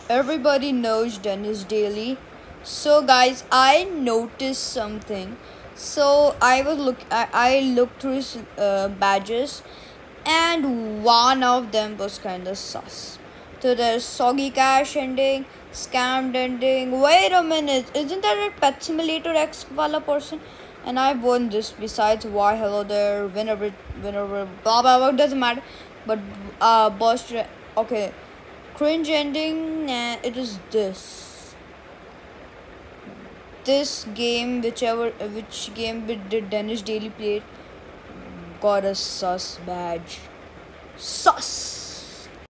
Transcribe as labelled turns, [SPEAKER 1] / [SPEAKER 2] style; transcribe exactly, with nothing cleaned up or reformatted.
[SPEAKER 1] everybody knows Dennis Daily. So guys, I noticed something. So I was look I, I looked through his uh, badges, and one of them was kinda sus. So there's soggy cash ending, scammed ending. Wait a minute, isn't that a Pet Simulator X wala person? And I won this. Besides, why hello there, whenever whenever blah blah blah, doesn't matter. But uh boss okay. Cringe ending, nah, it is this. This game, whichever which game did Dennis Daily played, got a sus badge. Sus!